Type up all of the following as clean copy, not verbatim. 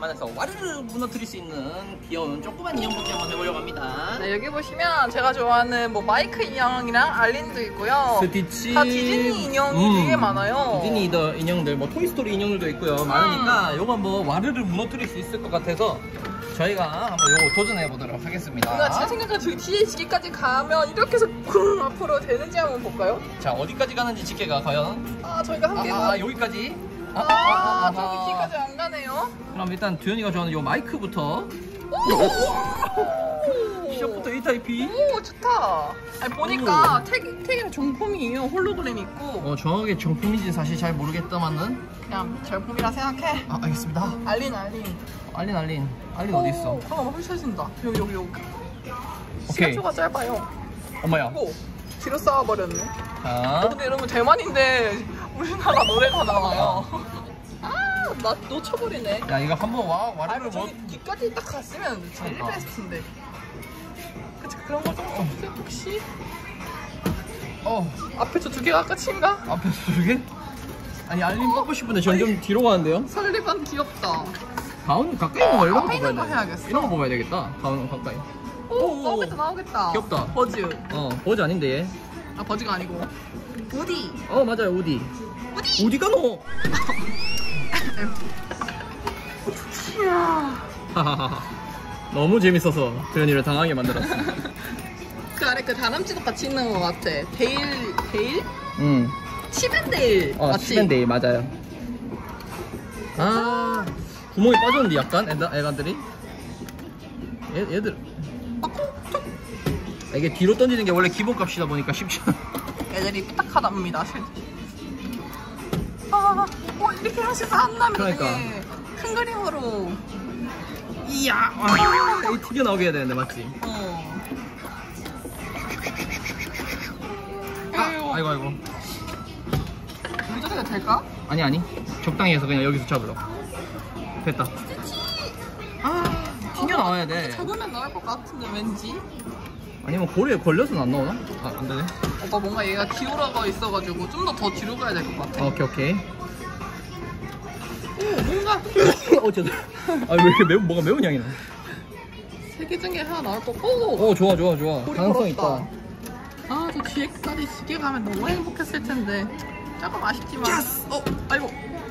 안에서 와르르 무너뜨릴 수 있는 귀여운 조그만 인형 뽑기 한번 해보려고 합니다. 네, 여기 보시면 제가 좋아하는 뭐 마이크 인형이랑 알린도 있고요. 스티치. 다 디즈니 인형이 되게 많아요. 디즈니 인형들, 뭐 토이스토리 인형들도 있고요. 많으니까 요거 한번 와르르 무너뜨릴 수 있을 것 같아서 저희가 한번 요거 도전해 보도록 하겠습니다. 뭔가 제 생각은 저기 뒤에 지게까지 가면 이렇게 해서 쿵 앞으로 되는지 한번 볼까요? 자, 어디까지 가는지 집게가 과연? 저희가 한 개고. 여기까지. 저기 뒤까지 안 가네요. 그럼 일단 두현이가 좋아하는 요 마이크부터. 시작부터 A타입이. 오, 좋다. 아니, 보니까 택이 정품이에요. 홀로그램 있고. 정확하게 정품인지 사실 잘 모르겠다만은 그냥 정품이라 생각해. 알겠습니다. 알린. 알린 어디 있어? 잠깐만, 펼쳐진다. 여기. 오케이. 시간초가 짧아요. 엄마야. 오, 뒤로 쌓아버렸네. 자. 근데 여러분 대만인데 우리나라 노래가 나와요. 나 놓쳐버리네. 야, 이거 한번 와르르 저기 뒤까지 딱 갔으면 제일 베스트인데. 그치, 그런 거 좀 어떻게 혹시? 앞에 저 두 개가 끝인가? 앞에 두 개? 아니, 알림 뽑고 싶은데 점점 뒤로 가는데요? 설리반 귀엽다. 가운 가까이 있는 거 이런 거 앞에 있는 거 뽑아야 돼. 해야겠어. 이런 거 뽑아야 되겠다. 가운 가까이. 오, 나오겠다. 귀엽다. 버즈. 버즈 아닌데 얘. 버즈가 아니고 우디. 맞아요, 우디. 우디가 너. 너무 재밌어서 도현이를 당하게 만들었어. 그 아래 그 다람쥐도 같이 있는 것 같아. 데일? 응. 치벤데일 맞지? 치벤데일 맞아요. 구멍이 빠졌는데 약간 애가들이. 얘들. 이게 뒤로 던지는 게 원래 기본값이다 보니까 쉽지 않아. 애들이 삐딱하답니다. 이렇게 하시면 안 나면 그러니까. 큰 그림으로. 이야. 이 튀겨 나오게 해야 되는데 맞지? 아이고. 운전해도 될까? 아니. 적당히 해서 그냥 여기서 잡으러. 됐다. 튕겨 나와야 돼. 잡으면 나올 것 같은데 왠지. 아니면 고리에 걸려서는 안 나오나? 안 되네. 오빠 뭔가 얘가 기울어가 있어가지고 좀 더 뒤로 가야 될 것 같아. 오케이. 뭔가 어쩌다. 왜 이렇게 뭐가 매운 향이 나? 세 개 중에 하나 나올 거고. 좋아. 가능성 걸었다. 있다. 저 뒤에까지 지게 가면 너무 행복했을 텐데. 조금 아쉽지만. 아이고.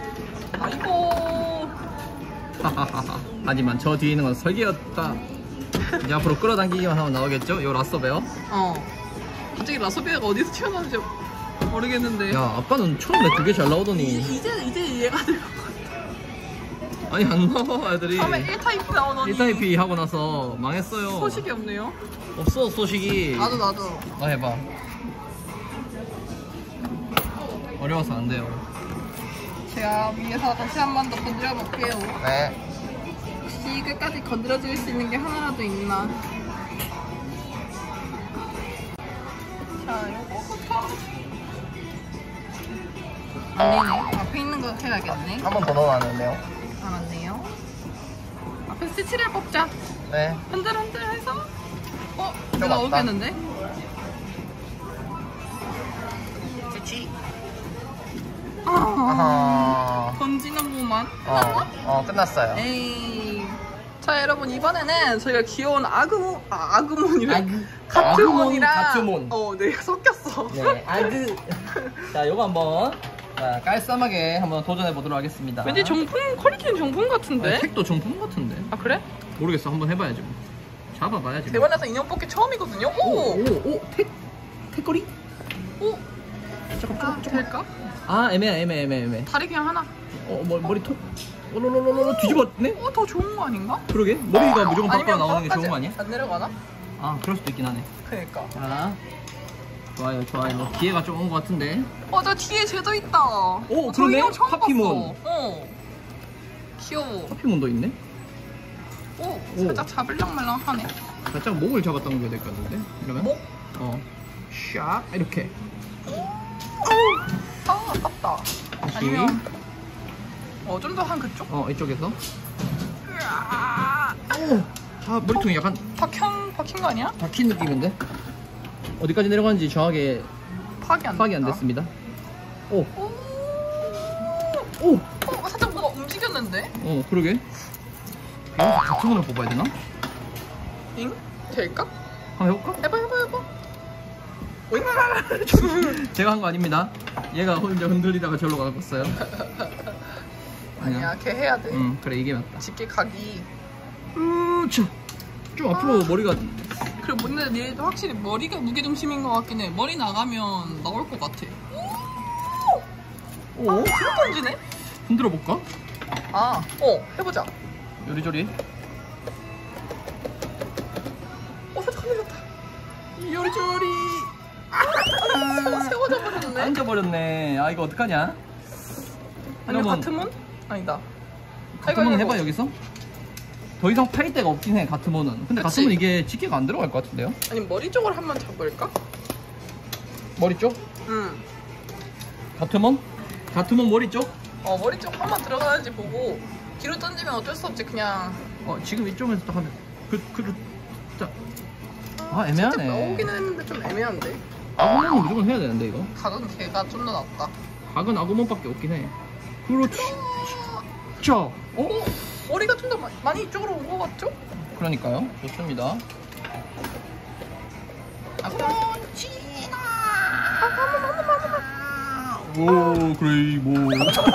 하지만 저 뒤에 있는 건 설계였다. 이제 앞으로 끌어당기기만 하면 나오겠죠? 요 라쏘베어. 갑자기 라소비아가 어디서 튀어나오는지 모르겠는데. 야, 아빠는 처음에 되게 잘 나오더니. 이제 이해가 될 것 같아. 아니, 안 나와 애들이. 처음에 1타입 나오더니 1타입이 하고 나서 망했어요. 소식이 없네요. 없어, 소식이. 나도. 너 해봐. 어려워서 안 돼요. 제가 위에서 다시 한 번 더 건드려 볼게요. 네. 혹시 끝까지 건드려줄 수 있는 게 하나라도 있나? 자, 요거부터. 아니네. 앞에 있는 거 해야겠네. 한 번 더 넣어놨는데요. 맞네요. 앞에 스티치를 뽑자. 네. 흔들흔들 해서. 이제 맞다. 나오겠는데? 스티치. 던지는구만. 끝났어요. 에이. 자, 여러분, 이번에는 저희가 귀여운 아그몬이랑 가트몬. 가트몬이랑 네, 섞였어. 네, 자, 요거 한번 깔쌈하게 한번 도전해 보도록 하겠습니다. 왠지 정품, 퀄리티는 정품 같은데? 택도 정품 같은데? 그래? 모르겠어. 한번 해봐야지 뭐. 잡아봐야지 뭐. 대만에서 인형 뽑기 처음이거든요? 택거리? 잠깐, 될까? 애매해. 다리 그냥 하나. 머리 톡. 뒤집었네? 더 좋은 거 아닌가? 그러게. 머리가 무조건 밖으로 아니면 나오는 게 좋은 거 아니야? 안 내려가나? 그럴 수도 있긴 하네. 그니까. 자, 좋아요. 기회가 좀 온 것 같은데. 나 뒤에 쟤도 있다. 저 그러네. 인형 처음 파피몬. 봤어. 귀여워. 파피몬도 있네. 살짝 잡으려고 말랑하네. 살짝 목을 잡았던 게 될 것 같은데. 이러면? 목? 샥 이렇게. 아깝다. 아니면 좀 더 한 그쪽? 이쪽에서. 자, 머리통이 약간 박힌 거 아니야? 박힌 느낌인데. 어디까지 내려가는지 정확하게 파악이 안 됐습니다. 살짝 뭐가 움직였는데? 그러게. 여기서 같은 문을 뽑아야 되나? 잉? 될까? 한번 해볼까? 해봐. 오잉? 제가 한 거 아닙니다. 얘가 혼자 흔들리다가 절로 가봤어요. 아니야, 걔 해야 돼. 그래 이게 맞다. 집게 각이. 좀 앞으로 머리가. 그래, 근데 얘도 확실히 머리가 무게중심인 것 같긴 해. 머리 나가면 나올 것 같아. 오? 뒤로 던지네? 흔들어 볼까? 해보자. 요리조리. 살짝 흔들렸다. 요리조리. 세워져 버렸네. 앉아버렸네. 아 이거 어떡하냐? 아니, 같은 문? 아니다. 같은 문 해봐 여기서. 더 이상 팔 데가 없긴 해 같은 문은. 근데 그치? 같은 문 이게 집게가 안 들어갈 것 같은데요? 아니, 머리 쪽을 한번 잡을까? 머리 쪽? 응. 같은 문? 같은 문 머리 쪽? 머리 쪽 한번 들어가는지 보고 뒤로 던지면 어쩔 수 없지, 그냥. 지금 이쪽에서 딱 하면 자. 아 살짝 애매하네. 나오기는 했는데 좀 애매한데. 아구몬은 무조건 해야 되는데 이거. 각은 걔가 좀 더 낫다. 각은 아구몬밖에 없긴 해. 그렇지. 자. 머리가 좀 더 많이 이쪽으로 온 것 같죠? 그러니까요. 좋습니다. 오 그래 뭐.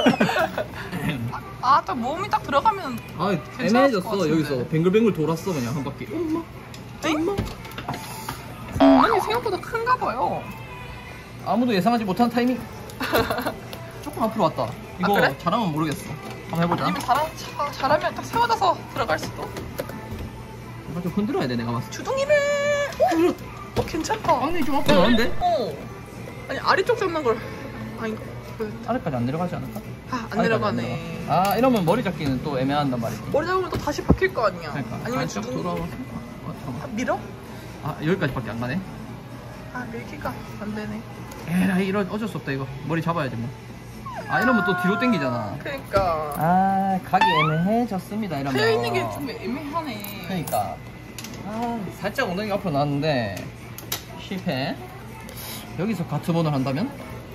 딱 몸이 딱 들어가면 아 괜찮았을 것 애매해졌어. 같은데. 여기서 뱅글뱅글 돌았어 그냥 한 바퀴. 엥? 아니, 생각보다 큰가 봐요. 아무도 예상하지 못한 타이밍. 조금 앞으로 왔다. 이거 그래? 잘하면 모르겠어. 한번 해보자. 아니면 잘하면 딱 세워져서 들어갈 수도. 이거 좀 흔들어야 돼 내가 봤을 때. 주둥이를. 괜찮다. 엉덩이 좀 앞으로 나왔는데? 아니, 아래쪽 잡는 걸. 아니, 아래까지 안 내려가지 않을까? 안 아래까지 내려가네. 안 내려가. 이러면 머리 잡기는 또 애매한단 말이지. 머리 잡으면 또 다시 박힐 거 아니야. 그러니까 아니면 살짝 주둥이. 돌아와서. 잠깐만. 밀어? 여기까지밖에 안 가네. 밀기가 안 되네. 에이 이런 어쩔 수 없다 이거. 머리 잡아야지 뭐. 이러면 또 뒤로 당기잖아. 그러니까. 각이 애매해졌습니다 이러면. 트여 있는 게 좀 애매하네. 그러니까. 살짝 엉덩이가 앞으로 나왔는데 실패. 여기서 가트본을 한다면?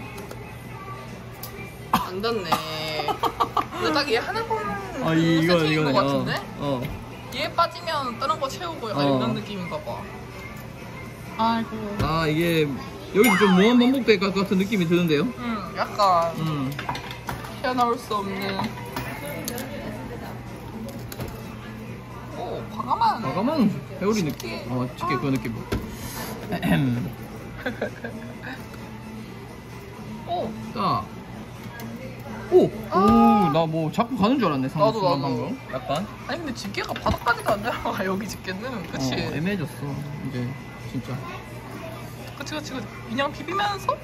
안 닿네. 근데 딱 얘 하나만 이거 세팅인 것 같은데? 어. 얘 빠지면 다른 거 채우고 약간 이런 느낌인가 봐. 아이고. 이게 여기서 좀 무한 반복될 것 같은 느낌이 드는데요? 약간 튀어나올 수 없는. 과감한 회오리 느낌. 집게 그 느낌. 딱. 나 뭐 자꾸 가는 줄 알았네. 나도. 방금. 약간. 아니, 근데 집게가 바닥까지도 안 들어가. 여기 집게는. 그치? 애매해졌어. 이제 진짜. 그치. 그냥 비비면서?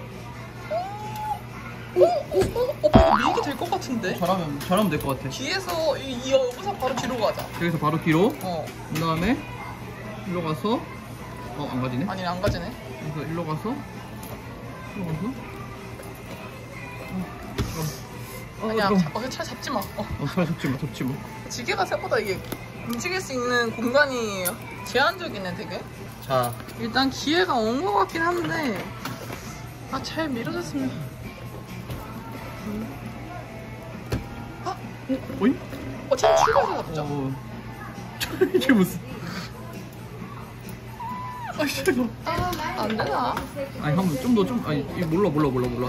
이거 밀기 될 것 같은데? 잘하면 될 것 같아. 뒤에서 여기서 바로 뒤로 가자. 여기서 바로 뒤로. 그 다음에 일로 가서. 안 가지네. 아니, 안 가지네. 그래서 일로 가서. 아니야, 차 잡지 마. 잘 접지 마. 지게가 생각보다 이게 움직일 수 있는 공간이 제한적이네, 되게. 자, 일단 기회가 온 것 같긴 한데, 잘 밀어줬으면. 오잉? 지금 출발해서 잡자. 이게 무슨? 안 되나? 아니 한번 이거 몰라.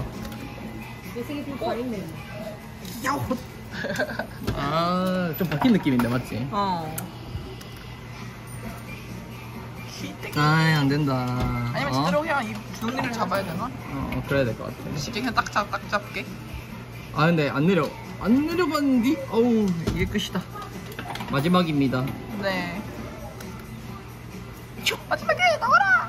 좀 바뀐 느낌인데 맞지? 안 된다. 아니면 제대로 그냥 이 주둥이를 잡아야 되나? 그래야 될 것 같아. 쉽게 그냥 딱 잡게. 근데 안 내려갔는디? 어우 이게 끝이다. 마지막입니다. 네. 마지막에 나와라!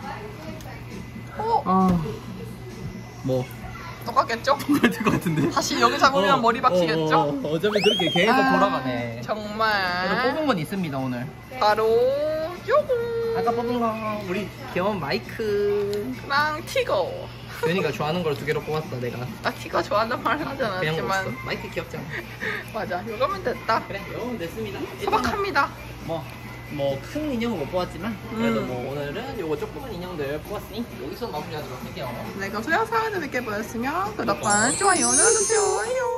뭐? 똑같겠죠? 똑같을 것 같은데? 다시 여기 잡으면 머리 박히겠죠? 어차피 그렇게 계속 돌아가네. 정말. 뽑은 건 있습니다 오늘. 바로 요거. 아까 뽑은 거 우리 귀여운 마이크랑 티거. 연이가 좋아하는 걸 2개로 뽑았다 내가. 나 티거 좋아한단 말은 하지 그냥 않았지만. 먹었어. 마이크 귀엽잖아. 맞아, 요거면 됐다. 그래 요거면 됐습니다. 소박합니다. 뭐 큰 인형은 못 뽑았지만 그래도 뭐 오늘은 요거 조그만 인형들 뽑았으니 여기서 마무리하도록 할게요. 네, 그럼 소영 사연을 뵙게 보였으면 구독과 좋아요 눌러주세요. 안녕.